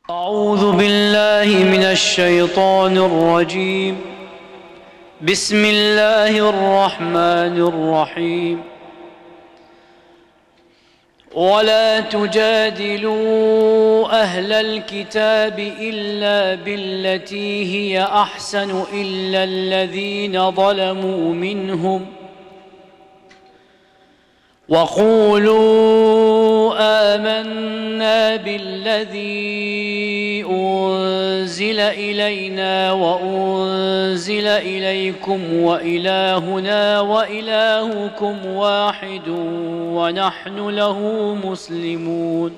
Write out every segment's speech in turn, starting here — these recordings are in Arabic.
أعوذ بالله من الشيطان الرجيم. بسم الله الرحمن الرحيم. ولا تجادلوا أهل الكتاب إلا بالتي هي أحسن إلا الذين ظلموا منهم وقولوا آمنا بالذي أنزل إلينا وأنزل إليكم وإلهنا وإلهكم واحد ونحن له مسلمون.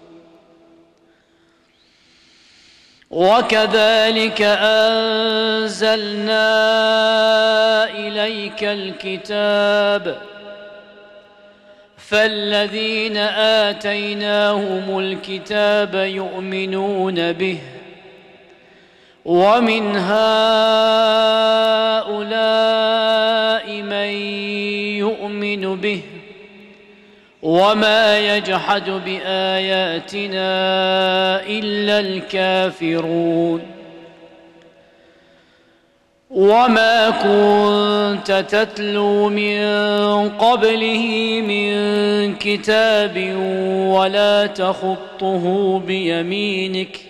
وكذلك أنزلنا إليك الكتاب فالذين آتيناهم الكتاب يؤمنون به ومن هؤلاء من يؤمن به وما يجحد بآياتنا إلا الكافرون. وما كنت تتلو من قبله من كتاب ولا تخطه بيمينك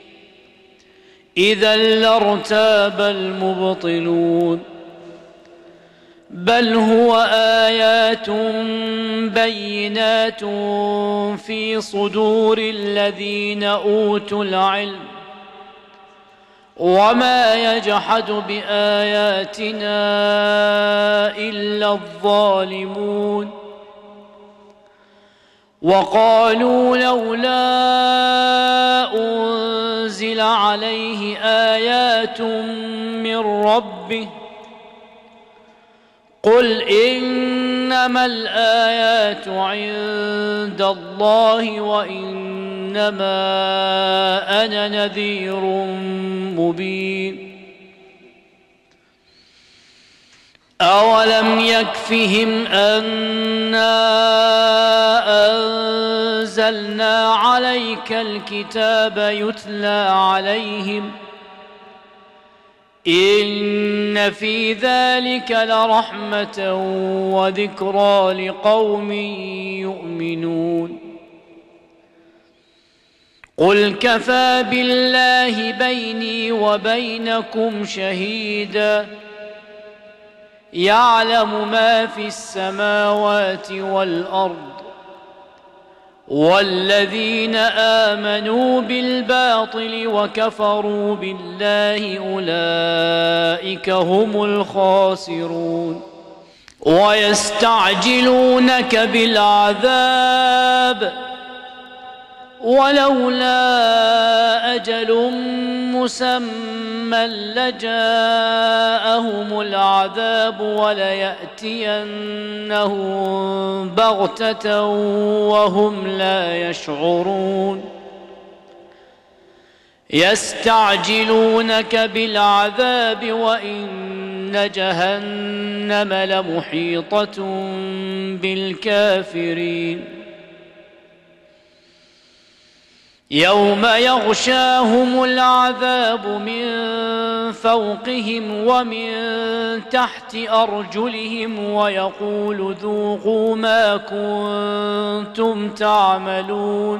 إذا لارتاب المبطلون. بل هو آيات بينات في صدور الذين أوتوا العلم وما يجحد بآياتنا إلا الظالمون. وقالوا لولا أنزل عليه آيات من ربه قل إنما الآيات عند الله وإنما أنا نذير مبين. أولم يكفهم أنا أنزلنا عليك الكتاب يتلى عليهم إن في ذلك لرحمة وذكرى لقوم يؤمنون. قل كفى بالله بيني وبينكم شهيدا يعلم ما في السماوات والأرض والذين آمنوا بالباطل وكفروا بالله أولئك هم الخاسرون. ويستعجلونك بالعذاب ولولا أجل مسمى لجاءهم العذاب وليأتينهم بغتة وهم لا يشعرون. يستعجلونك بالعذاب وإن جهنم لمحيطة بالكافرين. يوم يغشاهم العذاب من فوقهم ومن تحت أرجلهم ويقول ذوقوا ما كنتم تعملون.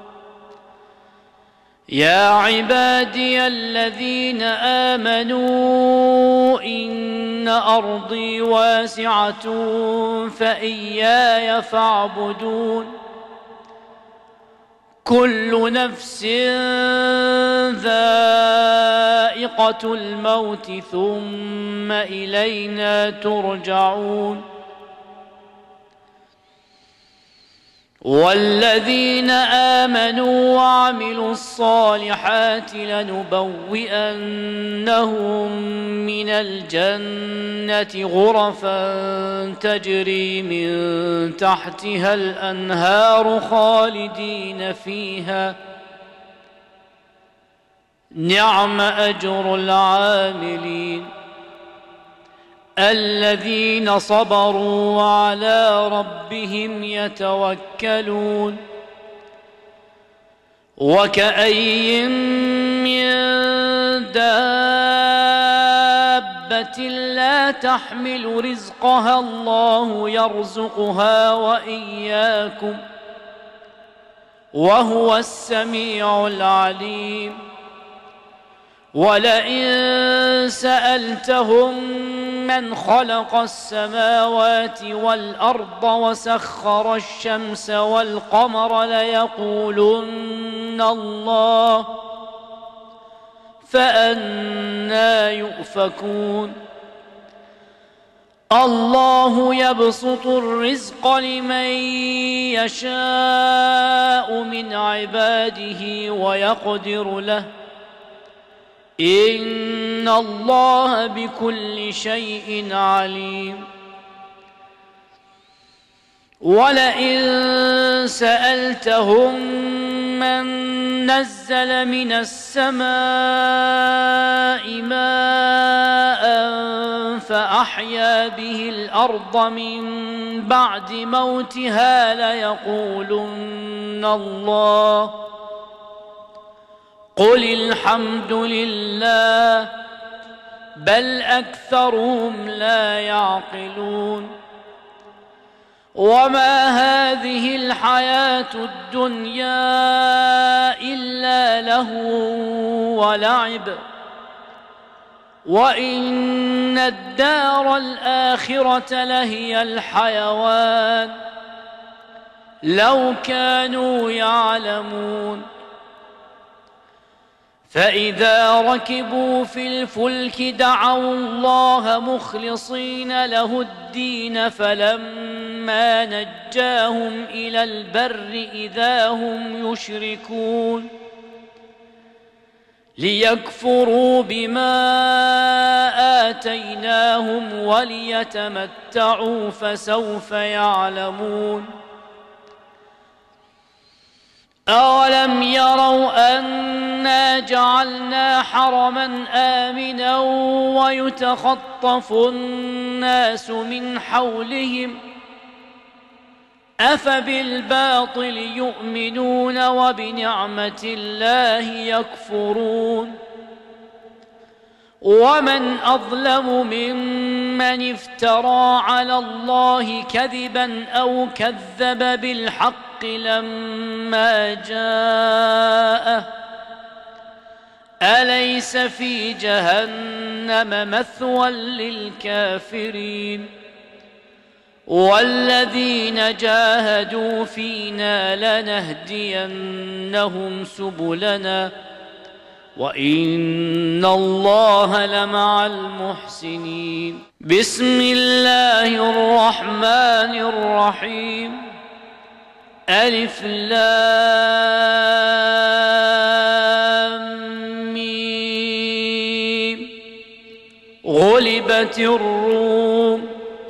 يا عبادي الذين آمنوا إن أرضي واسعة فإياي فاعبدون. كل نفس ذائقة الموت ثم إلينا ترجعون. والذين آمنوا وعملوا الصالحات لنبوئنهم من الجنة غرفا تجري من تحتها الأنهار خالدين فيها نعم أجر العاملين. الذين صبروا وعلى ربهم يتوكلون. وكأي من دابة لا تحمل رزقها الله يرزقها وإياكم وهو السميع العليم. ولئن سألتهم من خلق السماوات والأرض وسخر الشمس والقمر ليقولن الله، فأنى يؤفكون. الله يبسط الرزق لمن يشاء من عباده ويقدر له، إن الله بكل شيء عليم. ولئن سألتهم من نزل من السماء ماء فأحيا به الأرض من بعد موتها ليقولن الله، قل الحمد لله بل أكثرهم لا يعقلون. وما هذه الحياة الدنيا إلا لهو ولعب، وإن الدار الآخرة لهي الحيوان لو كانوا يعلمون. فإذا ركبوا في الفلك دعوا الله مخلصين له الدين فلما نجاهم إلى البر إذا هم يشركون، ليكفروا بما آتيناهم وليتمتعوا فسوف يعلمون. أولم يروا أنا جعلنا حرما آمنا ويتخطف الناس من حولهم أفبالباطل يؤمنون وبنعمة الله يكفرون. ومن أظلم ممن افترى على الله كذبا أو كذب بالحق لما جاءه، أليس في جهنم مثوى للكافرين؟ والذين جاهدوا فينا لنهدينهم سبلنا وإن الله لمع المحسنين. بسم الله الرحمن الرحيم. ألف لام ميم. غلبت الروم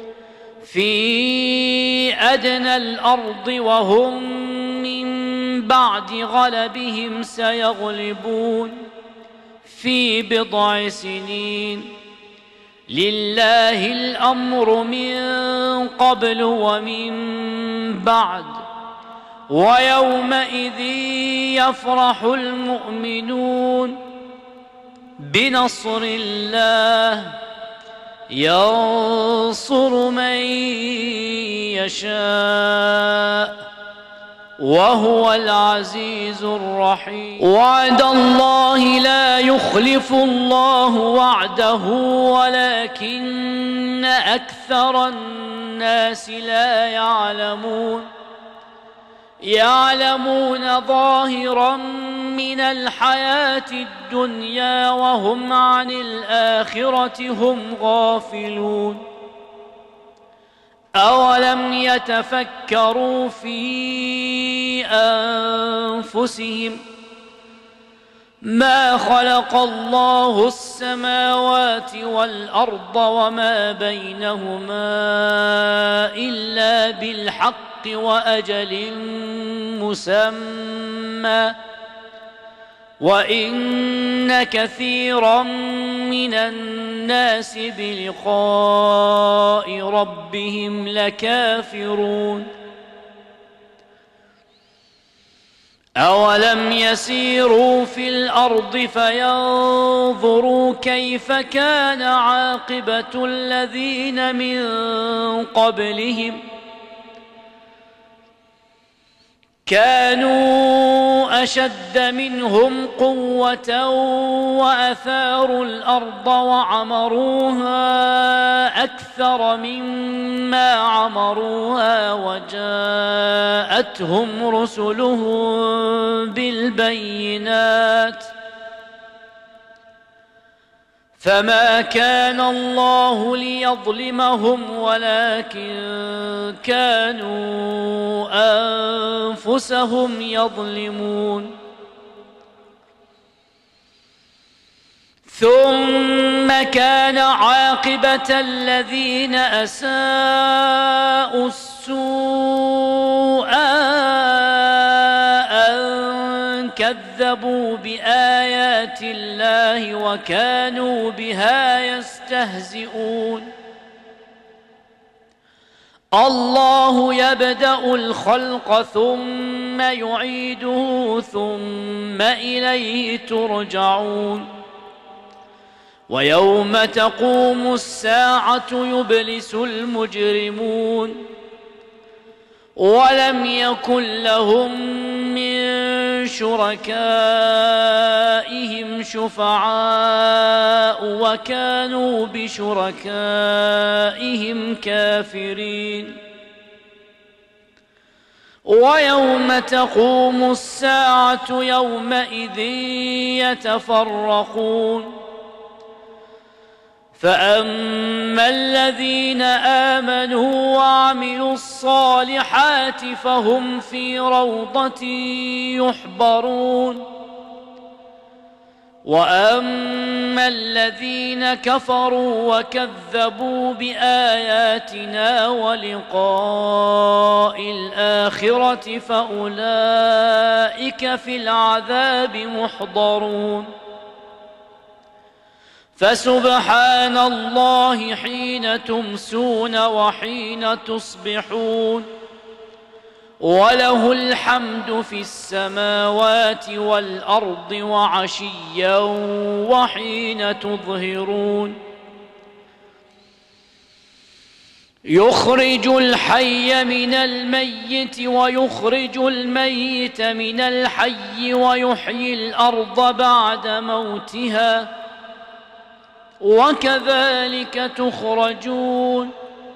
في أدنى الأرض وهم من بعد غلبهم سيغلبون في بضع سنين. لله الأمر من قبل ومن بعد، ويومئذ يفرح المؤمنون بنصر الله ينصر من يشاء وهو العزيز الرحيم. وعد الله لا يخلف الله وعده ولكن أكثر الناس لا يعلمون. يعلمون ظاهرا من الحياة الدنيا وهم عن الآخرة هم غافلون. أولم يتفكروا في أنفسهم ما خلق الله السماوات والأرض وما بينهما إلا بالحق وأجل مسمى، وإن كثيرا من الناس بلقاء ربهم لكافرون. أولم يسيروا في الأرض فينظروا كيف كان عاقبة الذين من قبلهم كانوا أشد منهم قوة وأثاروا الأرض وعمروها أكثر مما عمروها وجاءتهم رسلهم بالبينات فما كان الله ليظلمهم ولكن كانوا أنفسهم يظلمون ثم كان عاقبة الذين أساءوا السوء أن كذبوا بآيات الله وكانوا بها يستهزئون الله يبدأ الخلق ثم يعيده ثم إليه ترجعون ويوم تقوم الساعة يبلس المجرمون ولم يكن لهم من شركائهم شفعاء وكانوا بشركائهم كافرين ويوم تقوم الساعة يومئذ يتفرقون فأما الذين آمنوا وعملوا الصالحات فهم في روضة يحبرون وأما الذين كفروا وكذبوا بآياتنا ولقاء الآخرة فأولئك في العذاب محضرون فسبحان الله حين تمسون وحين تصبحون وله الحمد في السماوات والأرض وعشيا وحين تظهرون يخرج الحي من الميت ويخرج الميت من الحي ويحيي الأرض بعد موتها وكذلك تخرجون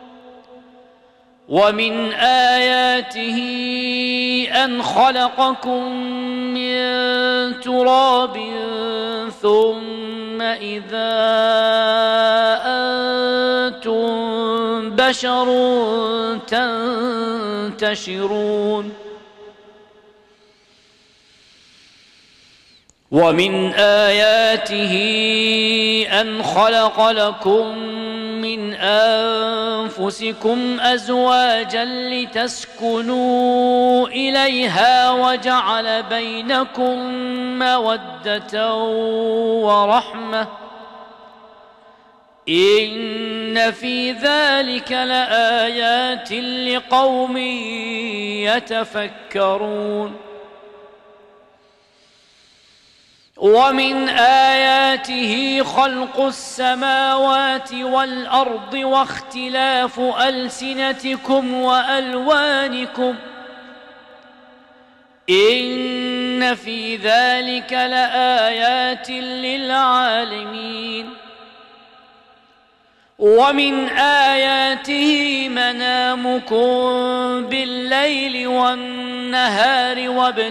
ومن آياته أن خلقكم من تراب ثم إذا أنتم بشر تنتشرون ومن آياته أن خلق لكم من أنفسكم أزواجا لتسكنوا إليها وجعل بينكم مودة ورحمة إن في ذلك لآيات لقوم يتفكرون ومن آياته خلق السماوات والأرض واختلاف ألسنتكم وألوانكم إن في ذلك لآيات للعالمين ومن آياته منامكم بالليل والنهار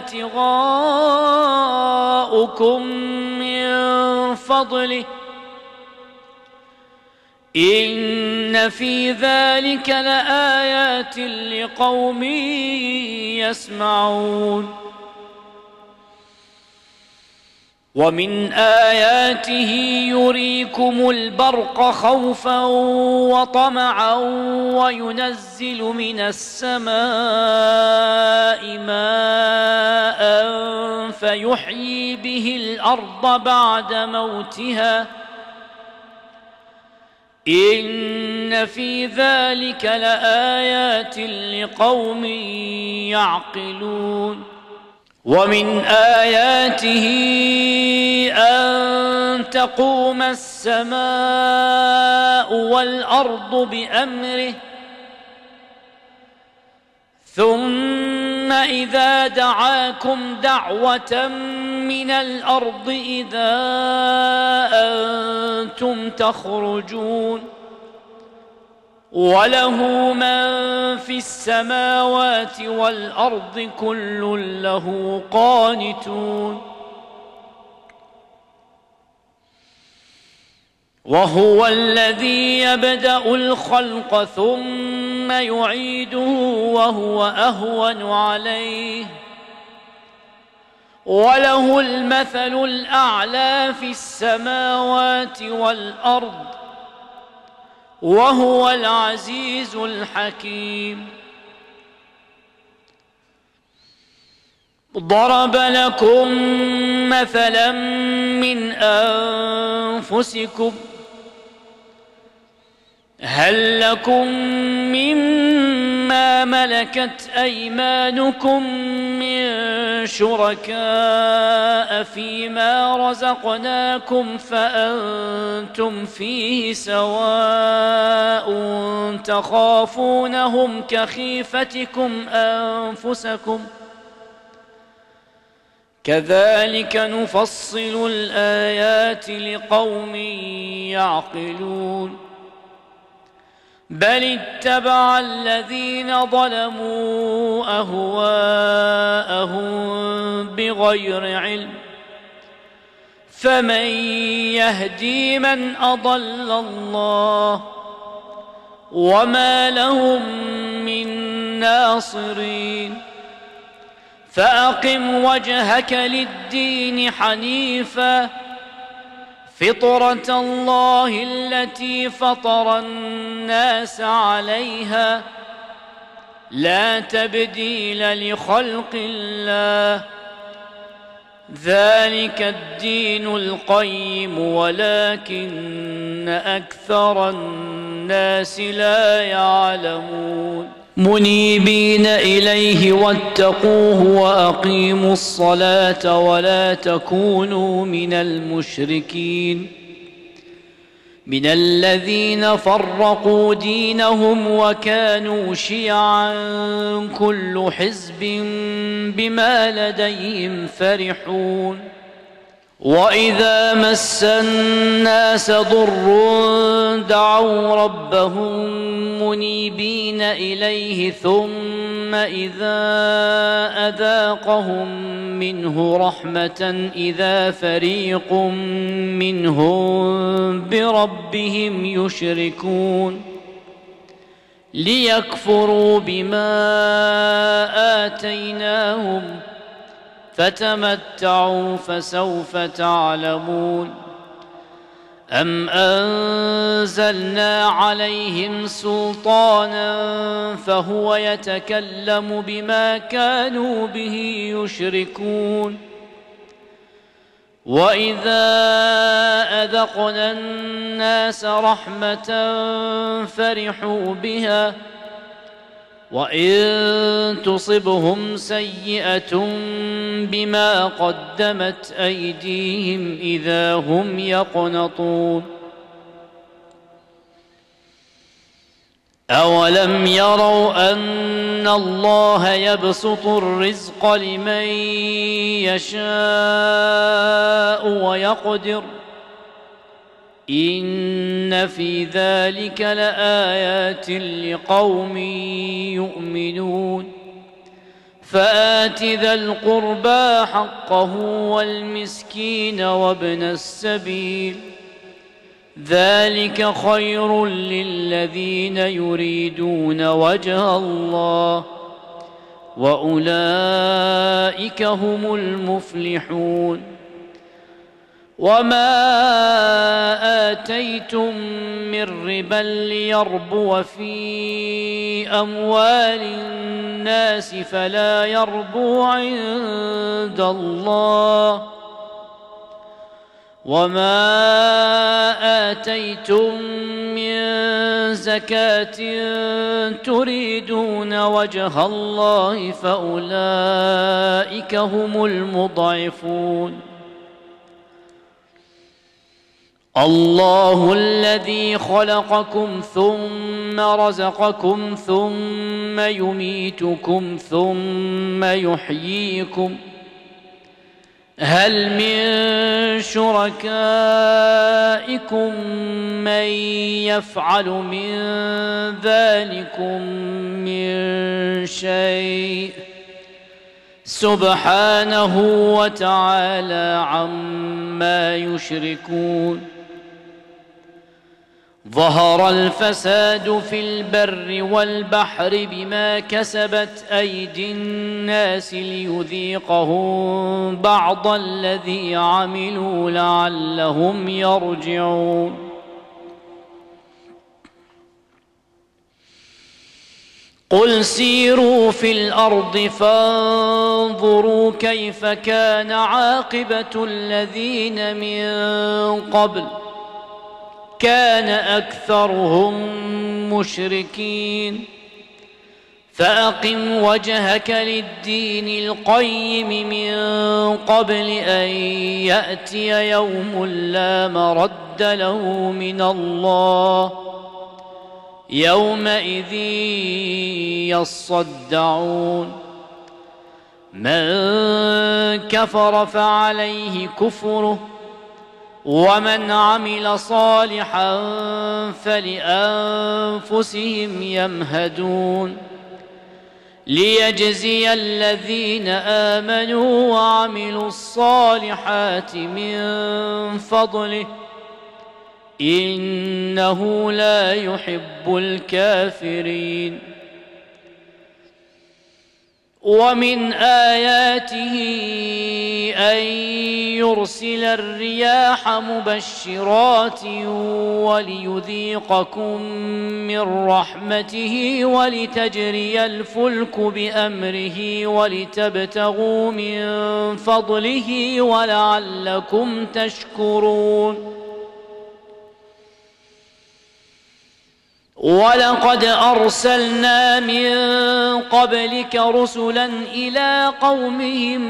وابتغاؤكم من فضله إن في ذلك لآيات لقوم يسمعون ومن آياته يريكم البرق خوفا وطمعا وينزل من السماء ماء فيحيي به الأرض بعد موتها إن في ذلك لآيات لقوم يعقلون ومن آياته أن تقوم السماء والأرض بأمره ثم إذا دعاكم دعوة من الأرض إذا أنتم تخرجون وله من في السماوات والأرض كل له قانتون وهو الذي يبدأ الخلق ثم يعيده وهو أهون عليه وله المثل الأعلى في السماوات والأرض وهو العزيز الحكيم. ضرب لكم مثلا من أنفسكم هل لكم مما ملكت أيمانكم من شركاء فيما رزقناكم فأنتم فيه سواء تخافونهم كخيفتكم أنفسكم كذلك نفصل الآيات لقوم يعقلون بل اتبع الذين ظلموا أهواءهم بغير علم فمن يهدي من أضل الله وما لهم من ناصرين فأقم وجهك للدين حنيفا فطرة الله التي فطر الناس عليها لا تبديل لخلق الله ذلك الدين القيم ولكن أكثر الناس لا يعلمون منيبين إليه واتقوه وأقيموا الصلاة ولا تكونوا من المشركين من الذين فرقوا دينهم وكانوا شيعا كل حزب بما لديهم فرحون وإذا مس الناس ضر دعوا ربهم منيبين إليه ثم إذا أذاقهم منه رحمة إذا فريق منهم بربهم يشركون ليكفروا بما آتيناهم فتمتعوا فسوف تعلمون أم أنزلنا عليهم سلطانا فهو يتكلم بما كانوا به يشركون وإذا أذقنا الناس رحمة فرحوا بها وإن تصبهم سيئة بما قدمت أيديهم إذا هم يقنطون أولم يروا أن الله يبسط الرزق لمن يشاء ويقدر إن في ذلك لآيات لقوم يؤمنون فآت ذا القربى حقه والمسكين وابن السبيل ذلك خير للذين يريدون وجه الله وأولئك هم المفلحون وما آتيتم من ربا ليربو في أموال الناس فلا يربو عند الله وما آتيتم من زكاة تريدون وجه الله فأولئك هم المضعفون. الله الذي خلقكم ثم رزقكم ثم يميتكم ثم يحييكم هل من شركائكم من يفعل من ذلكم من شيء سبحانه وتعالى عما يشركون. ظهر الفساد في البر والبحر بما كسبت أيدي الناس ليذيقهم بعض الذي عملوا لعلهم يرجعون. قل سيروا في الأرض فانظروا كيف كان عاقبة الذين من قبل كان أكثرهم مشركين. فأقم وجهك للدين القيم من قبل أن يأتي يوم لا مرد له من الله يومئذ يصدعون. من كفر فعليه كفره ومن عمل صالحا فلأنفسهم يمهدون ليجزي الذين آمنوا وعملوا الصالحات من فضله إنه لا يحب الكافرين. ومن آياته أن يرسل الرياح مبشرات وليذيقكم من رحمته ولتجري الفلك بأمره ولتبتغوا من فضله ولعلكم تشكرون. ولقد أرسلنا من قبلك رسلا إلى قومهم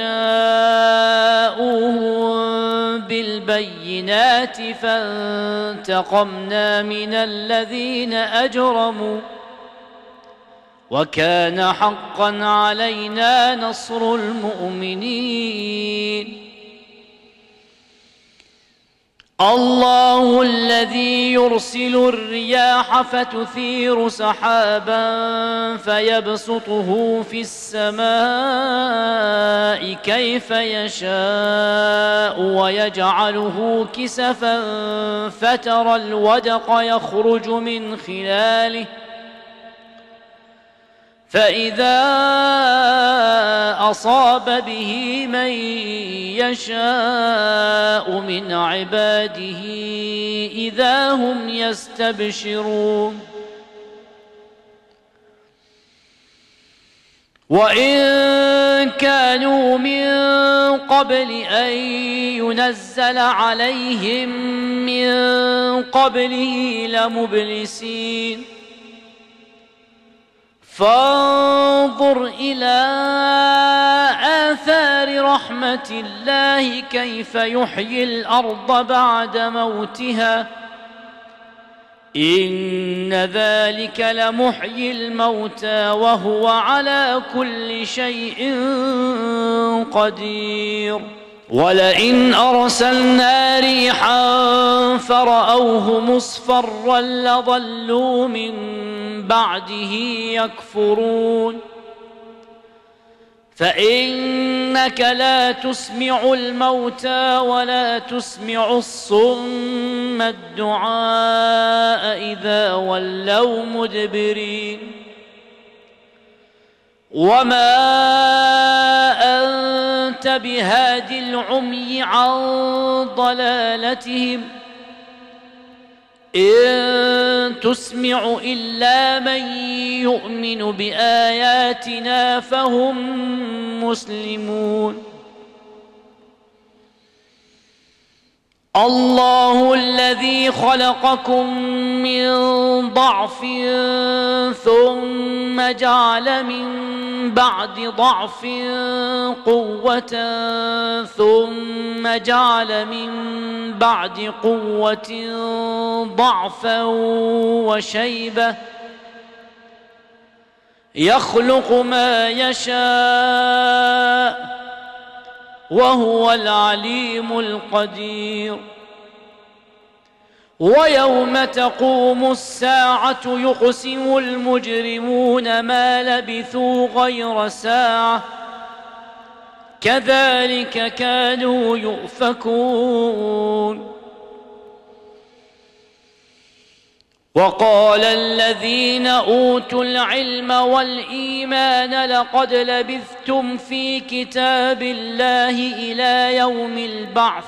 فجاءوهم بالبينات فانتقمنا من الذين أجرموا وكان حقا علينا نصر المؤمنين. الله الذي يرسل الرياح فتثير سحابا فيبسطه في السماء كيف يشاء ويجعله كسفا فترى الودق يخرج من خلاله فإذا أصاب به من يشاء من عباده إذا هم يستبشرون. وإن كانوا من قبل أن ينزل عليهم من قبله لمبلسين. فانظر إلى آثار رحمة الله كيف يحيي الأرض بعد موتها إن ذلك لمحيي الموتى وهو على كل شيء قدير. ولئن أرسلنا ريحا فرأوه مصفرا لظلوا من بعده يكفرون. فإنك لا تسمع الموتى ولا تسمع الصم الدعاء إذا ولوا مدبرين. وما أنت بهاد العمي عن ضلالتهم إن تسمع إلا من يؤمن بآياتنا فهم مسلمون. الله الذي خلقكم من ضعف ثم جعل من بعد ضعف قوة ثم جعل من بعد قوة ضعفا وشيبة يخلق ما يشاء وهو العليم القدير ويوم تقوم الساعة يقسم المجرمون ما لبثوا غير ساعة كذلك كانوا يؤفكون وقال الذين أوتوا العلم والإيمان لقد لبثتم في كتاب الله إلى يوم البعث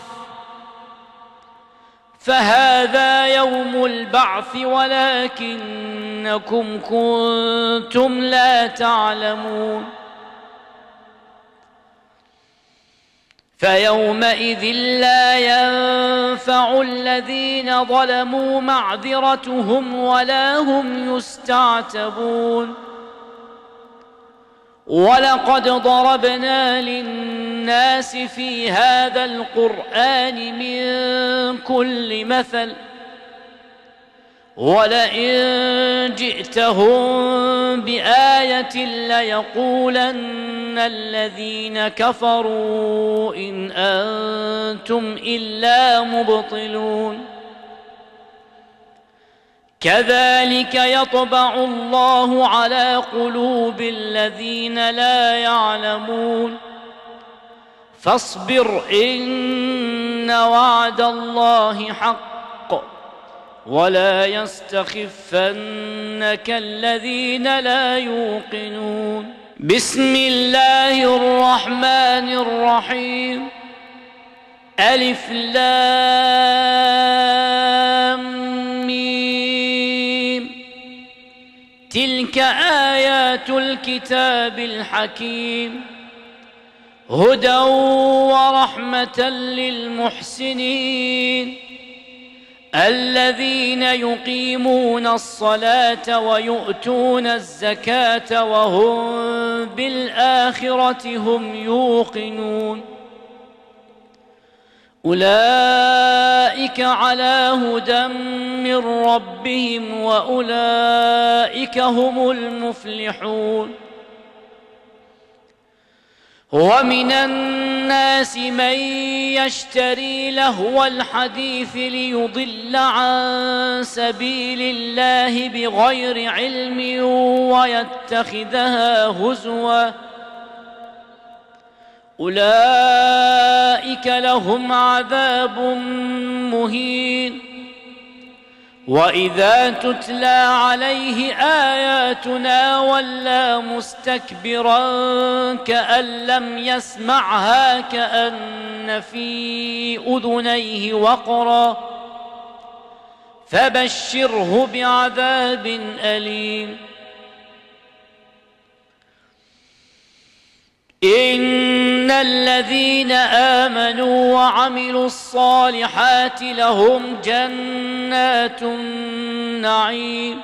فهذا يوم البعث ولكنكم كنتم لا تعلمون فيومئذ لا ينفع الذين ظلموا معذرتهم ولا هم يستعتبون ولقد ضربنا للناس في هذا القرآن من كل مثل ولئن جئتهم بآية ليقولن الذين كفروا إن أنتم إلا مبطلون كذلك يطبع الله على قلوب الذين لا يعلمون فاصبر إن وعد الله حق ولا يستخفنك الذين لا يوقنون بسم الله الرحمن الرحيم ألف لام ميم تلك آيات الكتاب الحكيم هدى ورحمة للمحسنين الذين يقيمون الصلاة ويؤتون الزكاة وهم بالآخرة هم يوقنون أولئك على هدى من ربهم وأولئك هم المفلحون ومن الناس من يشتري لهو الحديث ليضل عن سبيل الله بغير علم ويتخذها هزوا أولئك لهم عذاب مهين وإذا تتلى عليه آياتنا ولى مستكبرا كأن لم يسمعها كأن في أذنيه وقرا فبشره بعذاب أليم إن الذين آمنوا وعملوا الصالحات لهم جنات النعيم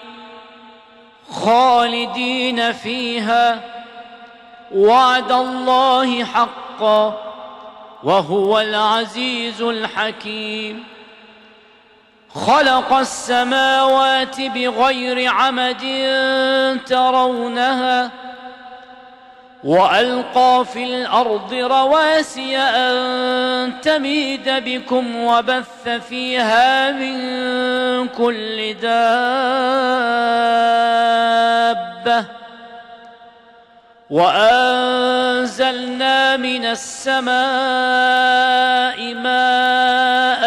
خالدين فيها وعد الله حقا وهو العزيز الحكيم خلق السماوات بغير عمد ترونها وألقى في الأرض رواسي أن تميد بكم وبث فيها من كل دابة وأنزلنا من السماء ماء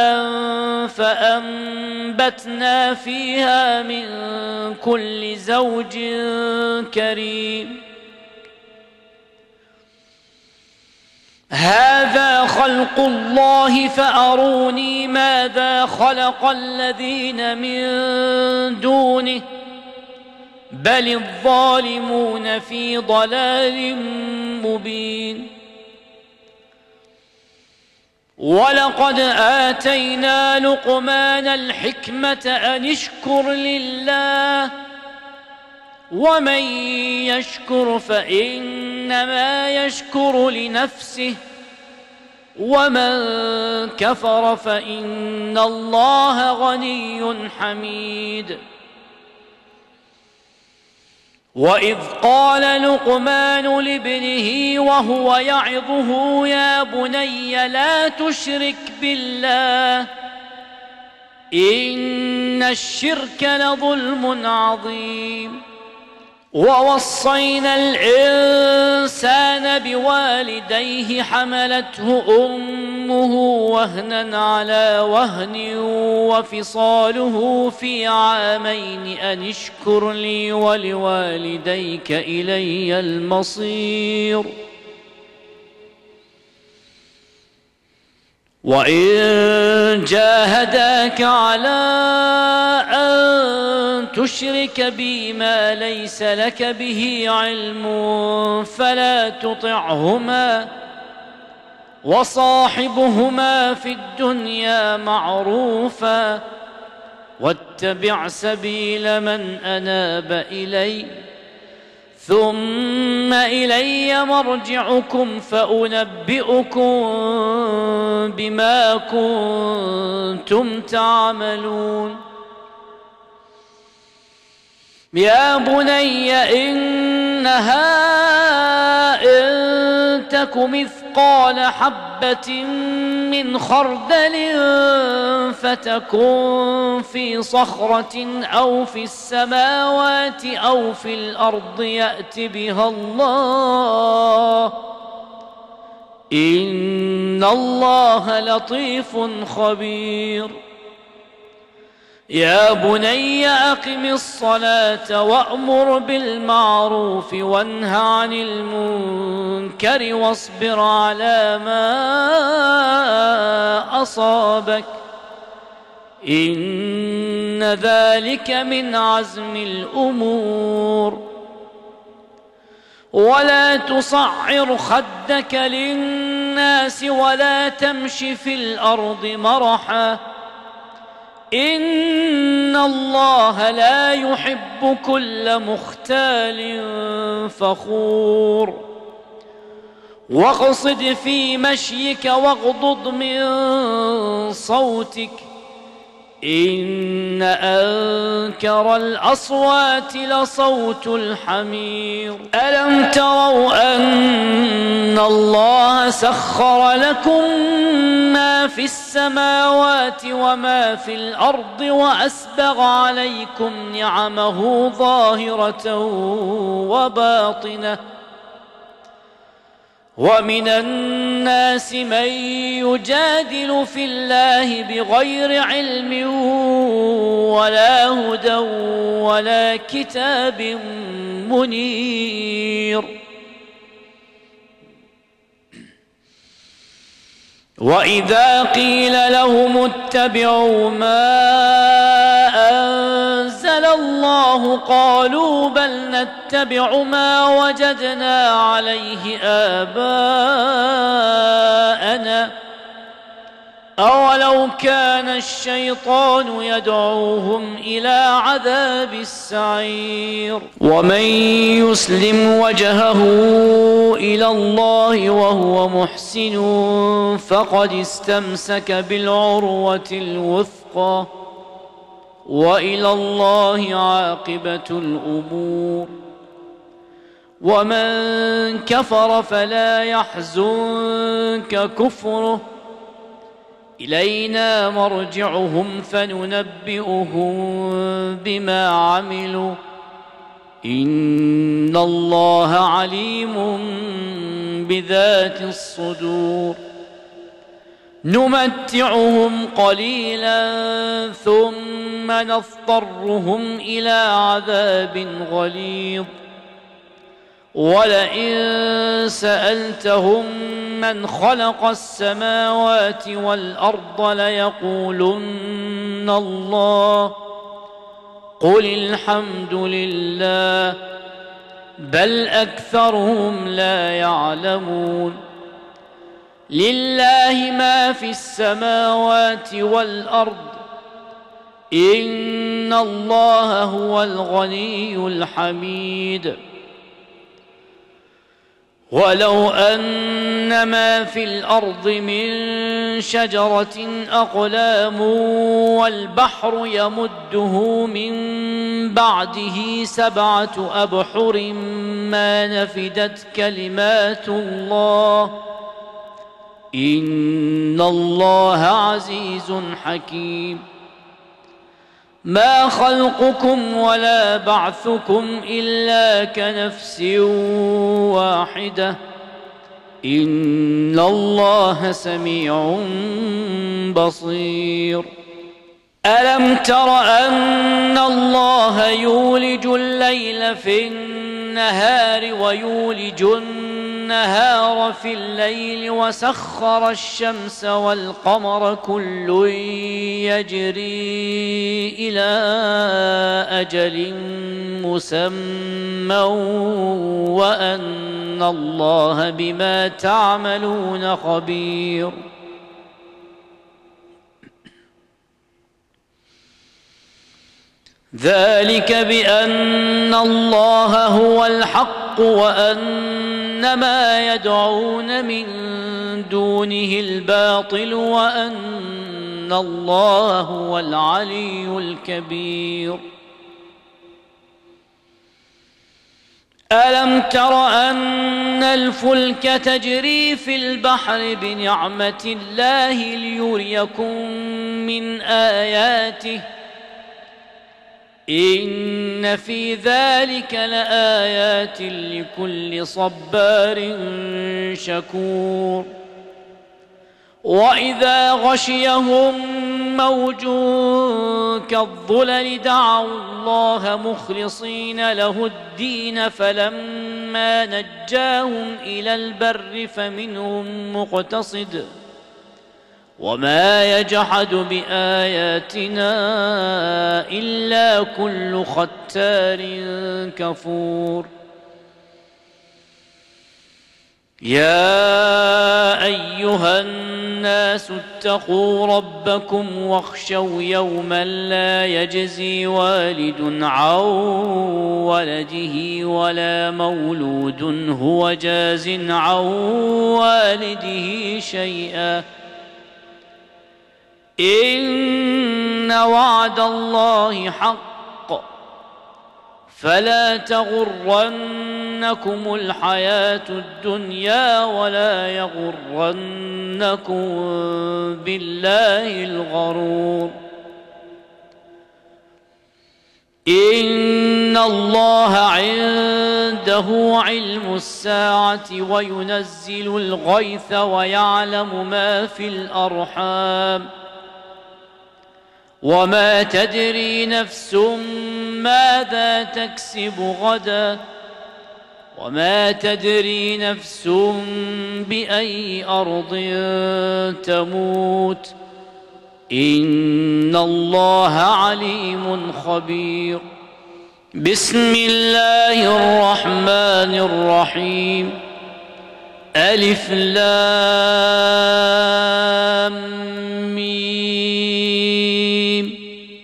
فأنبتنا فيها من كل زوج كريم هذا خلق الله فأروني ماذا خلق الذين من دونه بل الظالمون في ضلال مبين ولقد آتينا لقمان الحكمة أن اشكر لله ومن يشكر فإنما يشكر لنفسه ومن كفر فإن الله غني حميد. وإذ قال لقمان لابنه وهو يعظه يا بني لا تشرك بالله إن الشرك لظلم عظيم. ووصينا الإنسان بوالديه حملته أمه وهنا على وهن وفصاله في عامين أن اشكر لي ولوالديك إلي المصير. وإن جاهداك على أن تشرك بي ما ليس لك به علم فلا تطعهما وصاحبهما في الدنيا معروفا واتبع سبيل من أناب إلي ثم إلي مرجعكم فأنبئكم بما كنتم تعملون. يا بني إنها إن تك مثقال حبة من خردل فتكن في صخرة أو في السماوات أو في الأرض يأت بها الله إن الله لطيف خبير. يا بني أقم الصلاة وأمر بالمعروف وانه عن المنكر واصبر على ما أصابك إن ذلك من عزم الأمور. ولا تصعر خدك للناس ولا تمش في الأرض مرحا إن الله لا يحب كل مختال فخور. واقصد في مشيك واغضض من صوتك إن أنكر الأصوات لصوت الحمير. ألم تروا أن الله سخر لكم ما في السماوات وما في الأرض وأسبغ عليكم نعمه ظاهرة وباطنة ومن الناس من يجادل في الله بغير علم ولا هدى ولا كتاب منير. وإذا قيل لهم اتبعوا ما أنزل الله قالوا بل نتبع ما وجدنا عليه آباءنا أولو كان الشيطان يدعوهم إلى عذاب السعير. ومن يسلم وجهه إلى الله وهو محسن فقد استمسك بالعروة الوثقى وإلى الله عاقبة الأمور. ومن كفر فلا يحزنك كفره إلينا مرجعهم فننبئهم بما عملوا إن الله عليم بذات الصدور. نمتعهم قليلا ثم نضطرهم إلى عذاب غليظ ولئن سألتهم من خلق السماوات والأرض ليقولن الله قل الحمد لله بل أكثرهم لا يعلمون. لله ما في السماوات والأرض إن الله هو الغني الحميد. ولو أن ما في الأرض من شجرة أقلام والبحر يمده من بعده 7 أبحر ما نفدت كلمات الله إن الله عزيز حكيم. ما خلقكم ولا بعثكم إلا كنفس واحدة إن الله سميع بصير. ألم تر أن الله يولج الليل في النهار ويولج النهار في الليل وسخر الشمس والقمر كل يجري إلى أجل مسمى وأن الله بما تعملون خبير. ذلك بأن الله هو الحق وأن ما يدعون من دونه الباطل وأن الله هو العلي الكبير. ألم تر أن الفلك تجري في البحر بنعمة الله ليريكم من آياته إن في ذلك لآيات لكل صبار شكور. وإذا غشيهم موج كالظلل دعوا الله مخلصين له الدين فلما نجاهم إلى البر فمنهم مقتصد وما يجحد بآياتنا إلا كل ختار كفور. يا أيها الناس اتقوا ربكم واخشوا يوما لا يجزي والد عن ولده ولا مولود هو جاز عن والده شيئا إن وعد الله حق فلا تغرنكم الحياة الدنيا ولا يغرنكم بالله الغرور. إن الله عنده علم الساعة وينزل الغيث ويعلم ما في الأرحام وما تدري نفس ماذا تكسب غدا وما تدري نفس بأي أرض تموت إن الله عليم خبير. بسم الله الرحمن الرحيم. ألف لام ميم.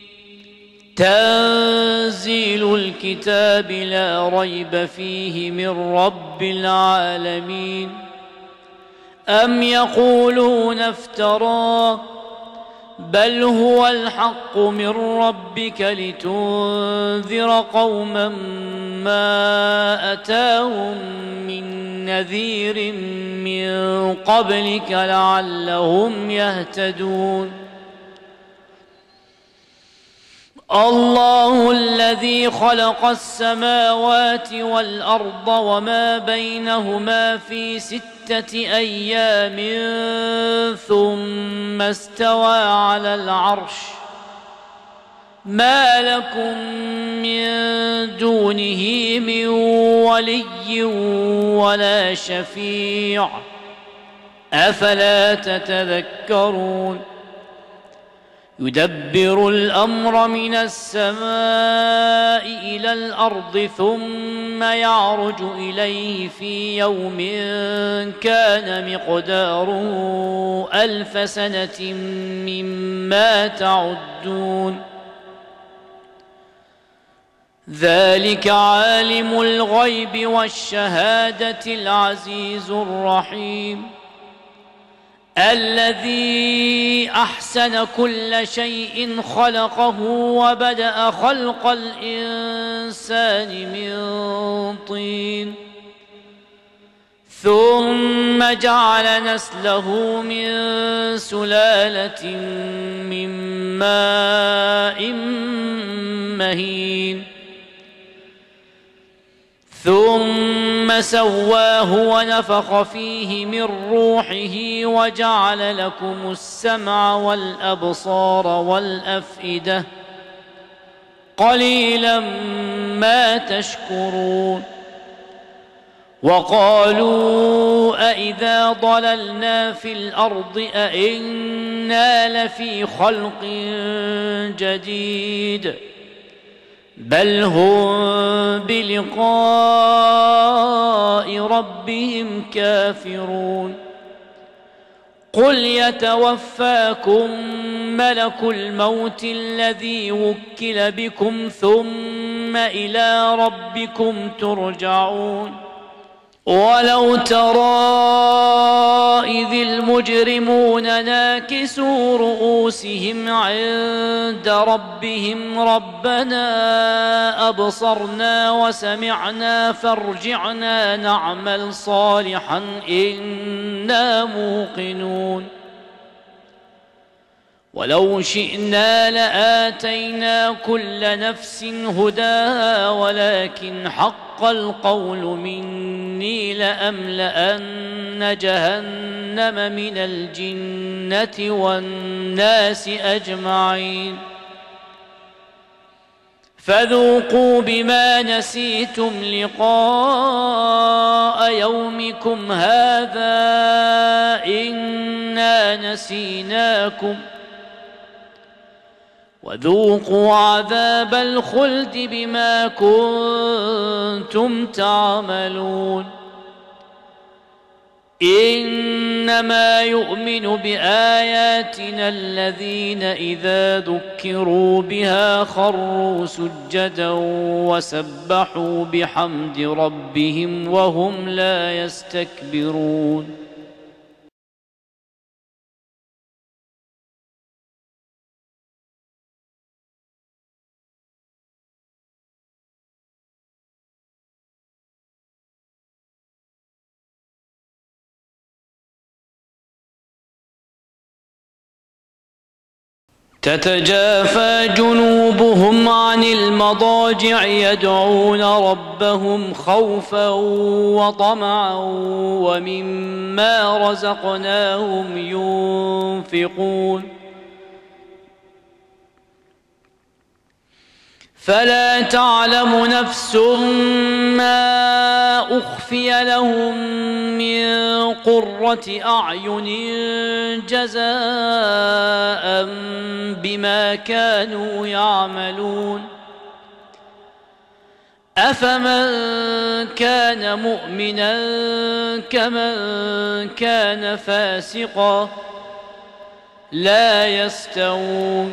تنزيل الكتاب لا ريب فيه من رب العالمين. أم يقولون افتراه بل هو الحق من ربك لتنذر قوما ما أتاهم من نذير من قبلك لعلهم يهتدون. الله الذي خلق السماوات والأرض وما بينهما في 6 أيام ثم استوى على العرش ما لكم من دونه من ولي ولا شفيع أفلا تتذكرون. يدبر الأمر من السماء إلى الأرض ثم يعرج إليه في يوم كان مقداره 1000 سنة مما تعدون ذلك عالم الغيب والشهادة العزيز الرحيم الذي أحسن كل شيء خلقه وبدأ خلق الإنسان من طين ثم جعل نسله من سلالة من ماء مهين ثم سواه ونفخ فيه من روحه وجعل لكم السمع والأبصار والأفئدة قليلا ما تشكرون وقالوا أإذا ضللنا في الأرض أإنا لفي خلق جديد بل هم بلقاء ربهم كافرون قل يتوفاكم ملك الموت الذي وكل بكم ثم إلى ربكم ترجعون ولو ترى إذ المجرمون ناكسوا رؤوسهم عند ربهم ربنا أبصرنا وسمعنا فارجعنا نعمل صالحا إنا موقنون ولو شئنا لآتينا كل نفس هداها ولكن حق القول مني لأملأن جهنم من الجنة والناس أجمعين فذوقوا بما نسيتم لقاء يومكم هذا إنا نسيناكم وذوقوا عذاب الخلد بما كنتم تعملون إنما يؤمن بآياتنا الذين إذا ذكروا بها خروا سجدا وسبحوا بحمد ربهم وهم لا يستكبرون تتجافى جنوبهم عن المضاجع يدعون ربهم خوفا وطمعا ومما رزقناهم ينفقون فلا تعلم نفس ما أخفي لهم من قرة أعين جزاء بما كانوا يعملون أفمن كان مؤمنا كمن كان فاسقا لا يستوون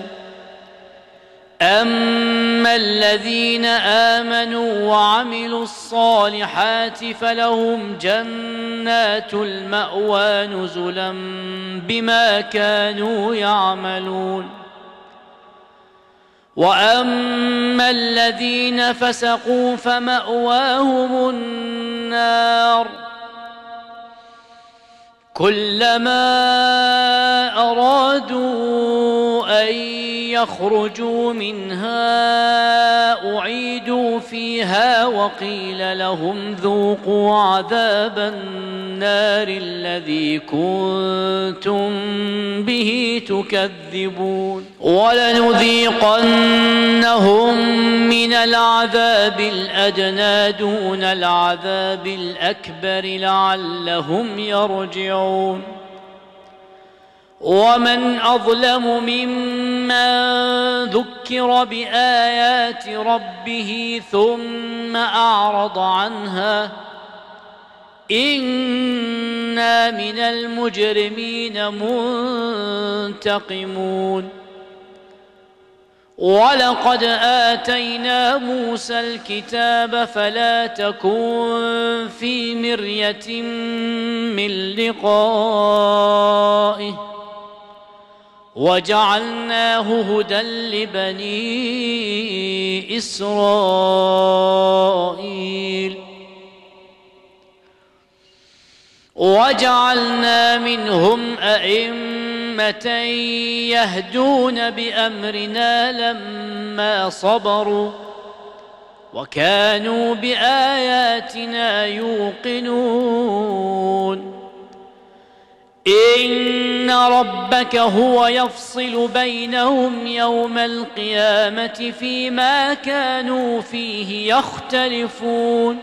أما الذين آمنوا وعملوا الصالحات فلهم جنات المأوى نزلا بما كانوا يعملون وأما الذين فسقوا فمأواهم النار كلما أرادوا أن يخرجوا منها أعيدوا فيها وقيل لهم ذوقوا عذاب النار الذي كنتم به تكذبون ولنذيقنهم من العذاب الأدنى دون العذاب الأكبر لعلهم يرجعون ومن أظلم ممن من ذكر بآيات ربه ثم أعرض عنها إنا من المجرمين منتقمون ولقد آتينا موسى الكتاب فلا تكن في مرية من لقائه وجعلناه هدى لبني إسرائيل وجعلنا منهم أئمة يهدون بأمرنا لما صبروا وكانوا بآياتنا يوقنون إن ربك هو يفصل بينهم يوم القيامة فيما كانوا فيه يختلفون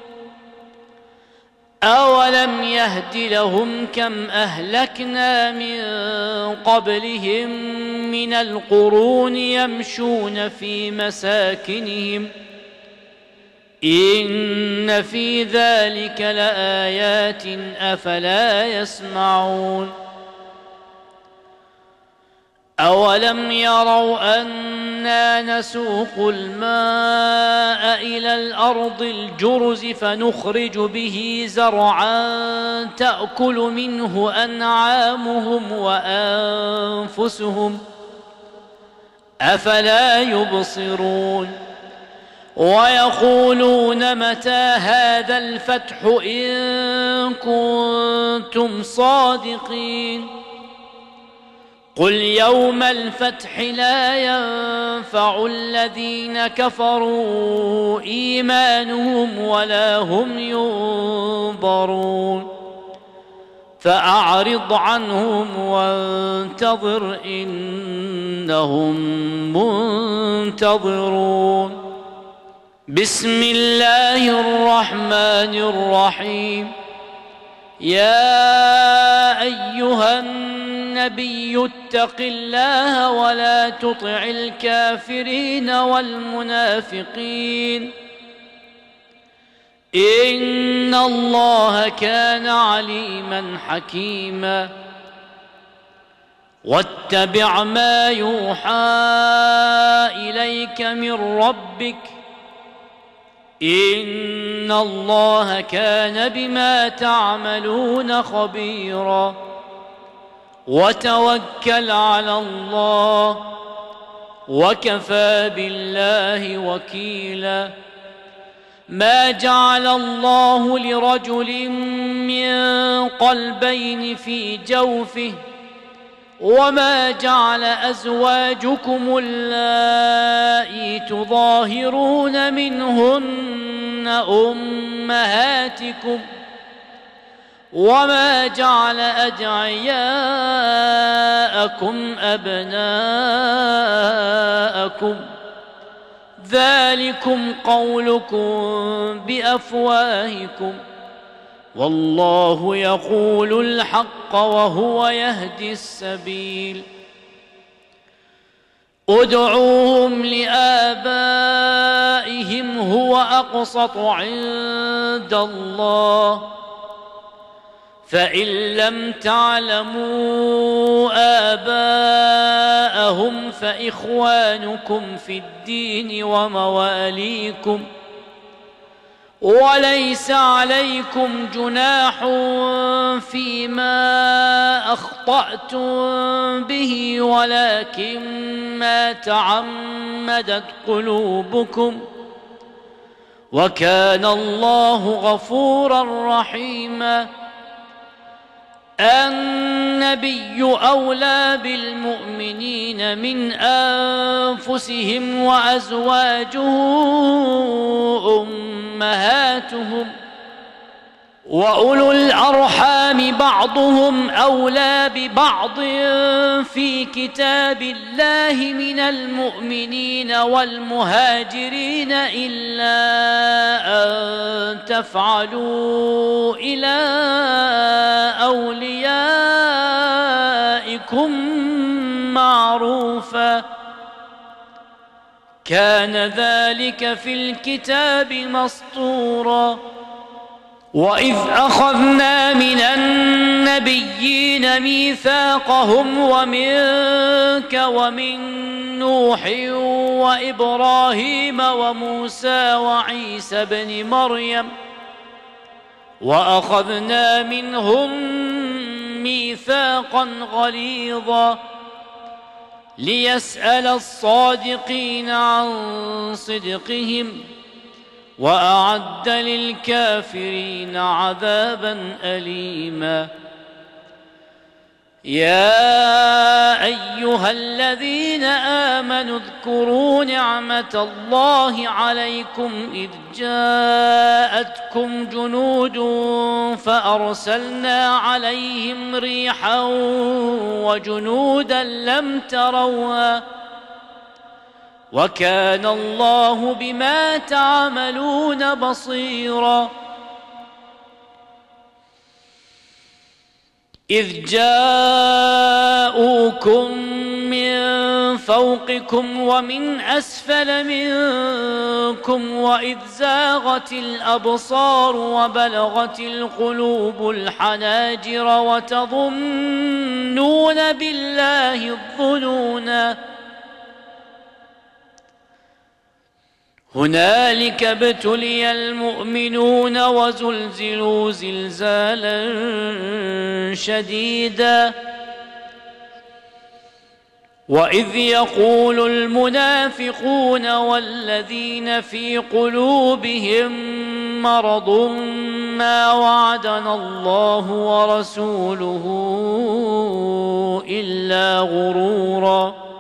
أولم يهد لهم كم أهلكنا من قبلهم من القرون يمشون في مساكنهم إن في ذلك لآيات أفلا يسمعون أولم يروا أنا نسوق الماء إلى الأرض الجرز فنخرج به زرعا تأكل منه أنعامهم وأنفسهم أفلا يبصرون ويقولون متى هذا الفتح إن كنتم صادقين قل يوم الفتح لا ينفع الذين كفروا إيمانهم ولا هم ينظرون فأعرض عنهم وانتظر إنهم منتظرون بسم الله الرحمن الرحيم يا أيها النبي اتق الله ولا تطع الكافرين والمنافقين إن الله كان عليما حكيما واتبع ما يوحى إليك من ربك إن الله كان بما تعملون خبيرا وتوكل على الله وكفى بالله وكيلا ما جعل الله لرجل من قلبين في جوفه وما جعل أزواجكم اللائي تظاهرون منهن أمهاتكم وما جعل أدعياءكم أبناءكم ذلكم قولكم بأفواهكم والله يقول الحق وهو يهدي السبيل ادعوهم لآبائهم هو أقسط عند الله فإن لم تعلموا آباءهم فإخوانكم في الدين ومواليكم وليس عليكم جناح فيما أخطأتم به ولكن ما تعمدت قلوبكم وكان الله غفورا رحيما النبي أولى بالمؤمنين من أنفسهم وأزواجه أمهاتهم وأولو الأرحام بعضهم أولى ببعض في كتاب الله من المؤمنين والمهاجرين إلا أن تفعلوا إلى أوليائكم معروفا كان ذلك في الكتاب مسطورا. وإذ أخذنا من النبيين ميثاقهم ومنك ومن نوح وإبراهيم وموسى وعيسى بن مريم وأخذنا منهم ميثاقا غليظا ليسأل الصادقين عن صدقهم وأعد للكافرين عذابا أليما. يا أيها الذين آمنوا اذكروا نعمة الله عليكم إذ جاءتكم جنود فأرسلنا عليهم ريحا وجنودا لم تروها وكان الله بما تعملون بصيرا. إذ جاءوكم من فوقكم ومن أسفل منكم وإذ زاغت الأبصار وبلغت القلوب الحناجر وتظنون بالله الظنونا. هنالك ابتلي المؤمنون وزلزلوا زلزالا شديدا. وإذ يقول المنافقون والذين في قلوبهم مرض ما وعدنا الله ورسوله إلا غرورا.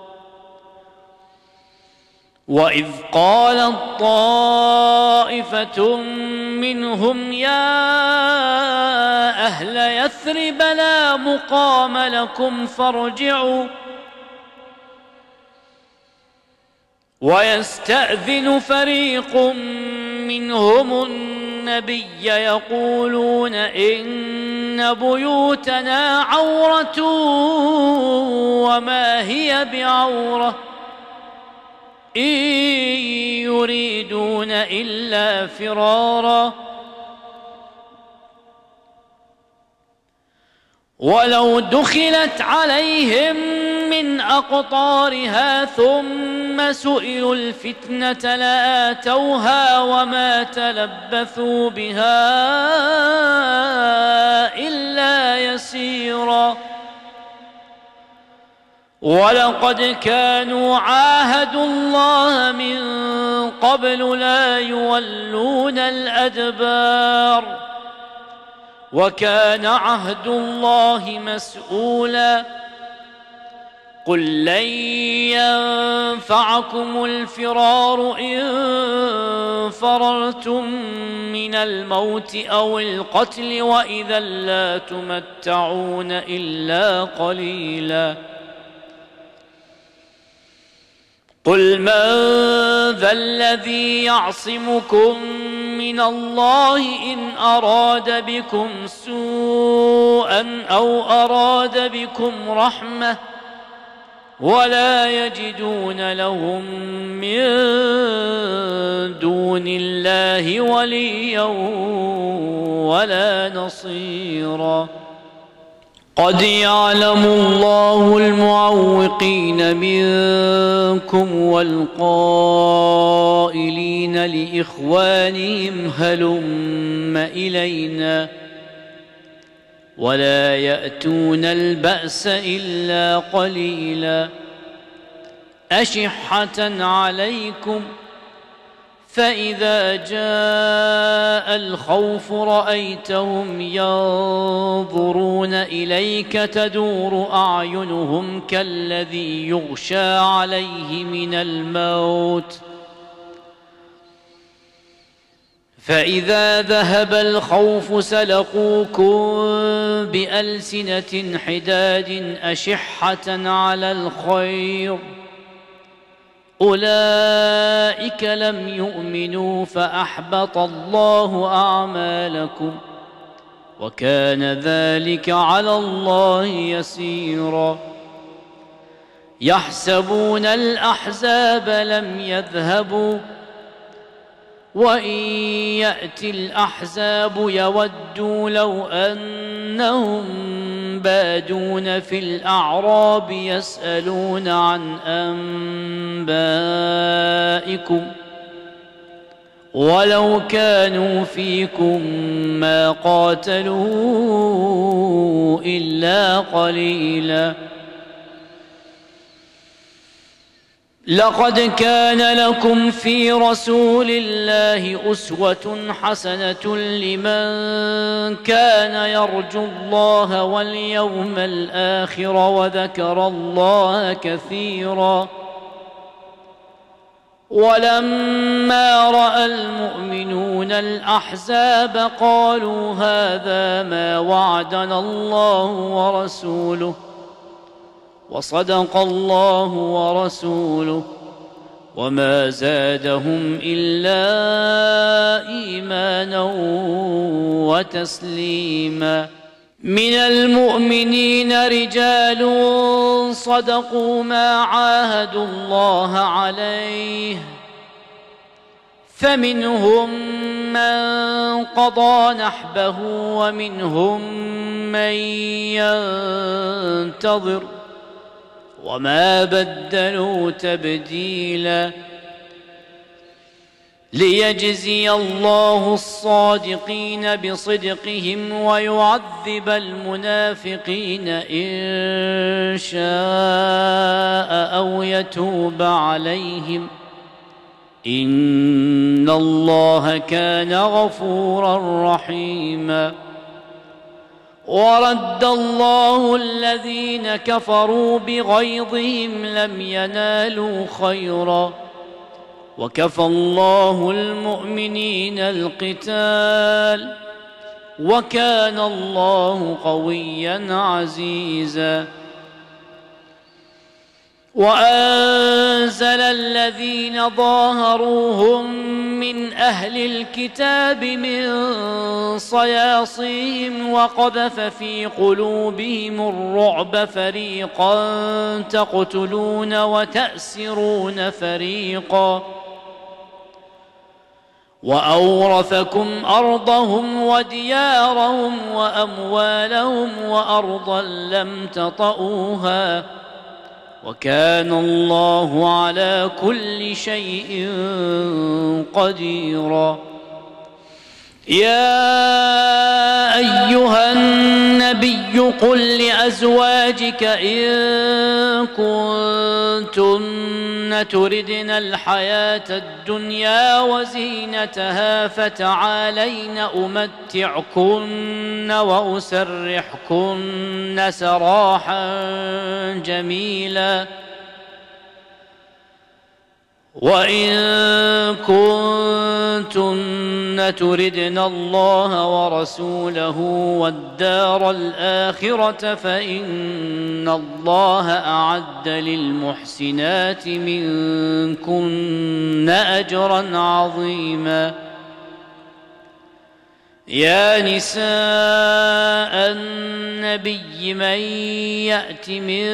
وإذ قالت طائفة منهم يا أهل يثرب لا مقام لكم فارجعوا ويستأذن فريق منهم النبي يقولون إن بيوتنا عورة وما هي بعورة إن يريدون إلا فرارا. ولو دخلت عليهم من أقطارها ثم سئلوا الفتنة لآتوها وما تلبثوا بها إلا يسيرا. ولقد كانوا عاهدوا الله من قبل لا يولون الأدبار وكان عهد الله مسؤولا. قل لن ينفعكم الفرار إن فررتم من الموت أو القتل وإذا لا تمتعون إلا قليلا. قل من ذا الذي يعصمكم من الله إن أراد بكم سوءا أو أراد بكم رحمة ولا يجدون لهم من دون الله وليا ولا نصيرا. قد يعلم الله المعوقين منكم والقائلين لإخوانهم هلم إلينا ولا يأتون البأس إلا قليلا. أشحة عليكم فإذا جاء الخوف رأيتهم ينظرون إليك تدور أعينهم كالذي يغشى عليه من الموت فإذا ذهب الخوف سلقوكم بألسنة حداد أشحة على الخير أولئك لم يؤمنوا فأحبط الله أعمالكم وكان ذلك على الله يسيرا. يحسبون الأحزاب لم يذهبوا وإن يأتي الأحزاب يودوا لو أنهم بادون في الأعراب يسألون عن أنبائكم ولو كانوا فيكم ما قاتلوا إلا قليلا. لقد كان لكم في رسول الله أسوة حسنة لمن كان يرجو الله واليوم الآخر وذكر الله كثيرا. ولما رأى المؤمنون الأحزاب قالوا هذا ما وعدنا الله ورسوله وصدق الله ورسوله وما زادهم إلا إيمانا وتسليما. من المؤمنين رجال صدقوا ما عاهدوا الله عليه فمنهم من قضى نحبه ومنهم من ينتظر وما بدلوا تبديلا. ليجزي الله الصادقين بصدقهم ويعذب المنافقين إن شاء أو يتوب عليهم إن الله كان غفورا رحيما. ورد الله الذين كفروا بغيظهم لم ينالوا خيرا وكفى الله المؤمنين القتال وكان الله قويا عزيزا. وأنزل الذين ظاهروهم من أهل الكتاب من صياصيهم وقذف في قلوبهم الرعب فريقا تقتلون وتأسرون فريقا وأورثكم أرضهم وديارهم وأموالهم وأرضا لم تطئوها وكان الله على كل شيء قديرا. يا أيها النبي قل لأزواجك إن كنتن تردن الحياة الدنيا وزينتها فتعالين أمتعكن وأسرحكن سراحا جميلا. وإن كنتن تردن الله ورسوله والدار الآخرة فإن الله أعد للمحسنات منكن أجرا عظيما. يا نساء النبي من يأت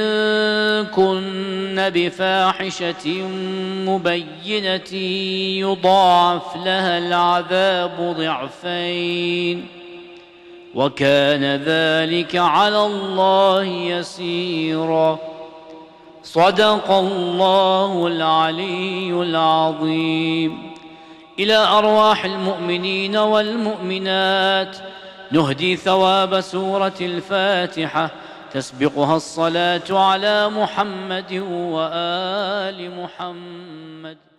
منكن بفاحشة مبينة يضاعف لها العذاب ضعفين وكان ذلك على الله يسيرا. صدق الله العلي العظيم. إلى أرواح المؤمنين والمؤمنات نهدي ثواب سورة الفاتحة تسبقها الصلاة على محمد وآل محمد.